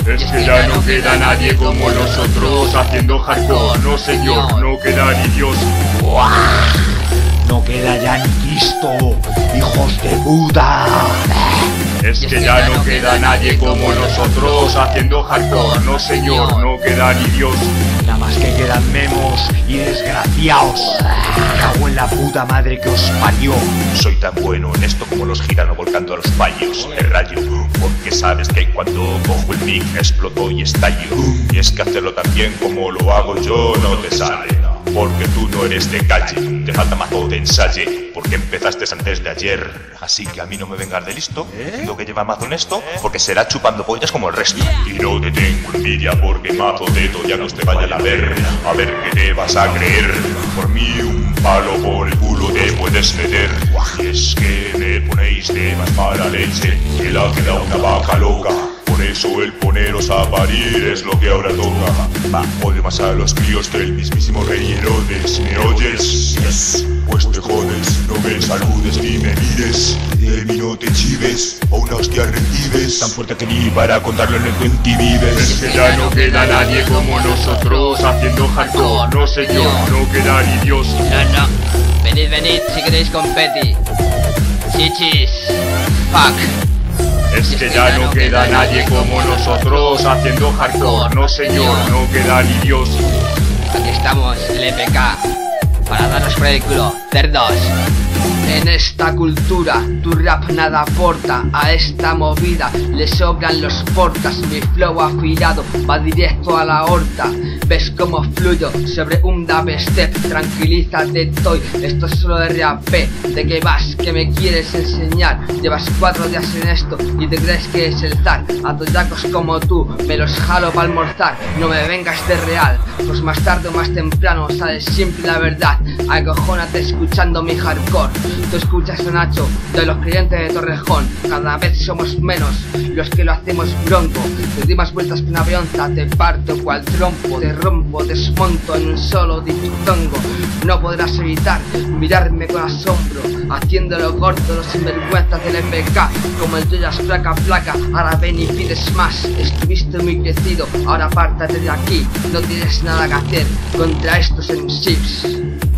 Es que ya no queda nadie como nosotros haciendo hardcore. No señor, no queda ni Dios. No queda ya ni Cristo, hijos de puta. Es que ya no queda nadie como nosotros haciendo hardcore. No señor, no queda ni Dios. Nada más que quedan memos y desgraciados. Me cago en la puta madre que os parió. Soy tan bueno en esto como los giranos volcando a los payos. El rayo, porque sabes que cuando cojo el mic exploto y estallo. Y es que hacerlo tan bien como lo hago yo no te sale. Porque tú no eres de calle, te falta mazo de ensaye. Porque empezaste antes de ayer. Así que a mí no me vengas de listo, diciendo que lleva mazo en esto, porque será chupando pollas como el resto. Y no te tengo envidia porque mazo de toyanos te vayan a ver qué te vas a creer. Por mí un palo por el culo te puedes meter. Y es que me ponéis de más mala leche que la que da una vaca loca. Por eso el poneros a parir es lo que ahora toca. Odio más a los críos que el mismísimo rey Herodes. ¿Me oyes? Yes. Pues te jodes, no me saludes ni me mires. De mí no te chives, o una hostia recibes. Tan fuerte que ni para contarlo en el 20 vives. Es que ya no queda nadie como nosotros haciendo hardcore. No señor, no queda ni Dios. No. Venid si queréis competi. Chichis. Fuck. Es que ya no queda nadie como nosotros haciendo hardcore. No señor, no queda ni Dios. Aquí estamos, el EPK, para daros por el culo, cerdos. En esta cultura, tu rap nada aporta. A esta movida le sobran los portas. Mi flow afilado va directo a la horta. Ves cómo fluyo sobre un dubstep. Tranquilízate, estoy, esto es solo de rap. ¿De qué vas? ¿Qué me quieres enseñar? Llevas 4 días en esto y te crees que es el zar. A toyacos como tú me los jalo para almorzar. No me vengas de real, pues más tarde o más temprano sale siempre la verdad. Acojónate escuchando mi hardcore. Tú escuchas a Nacho, de los creyentes de Torrejón. Cada vez somos menos los que lo hacemos bronco. Te di más vueltas que una avionza, te parto cual trompo. Te rompo, desmonto en un solo diftongo. No podrás evitar mirarme con asombro, haciéndolo corto los sinvergüenzas del MK. Como el tuyo es placa, ahora ven y pides más. Estuviste muy crecido, ahora apártate de aquí. No tienes nada que hacer contra estos MCs.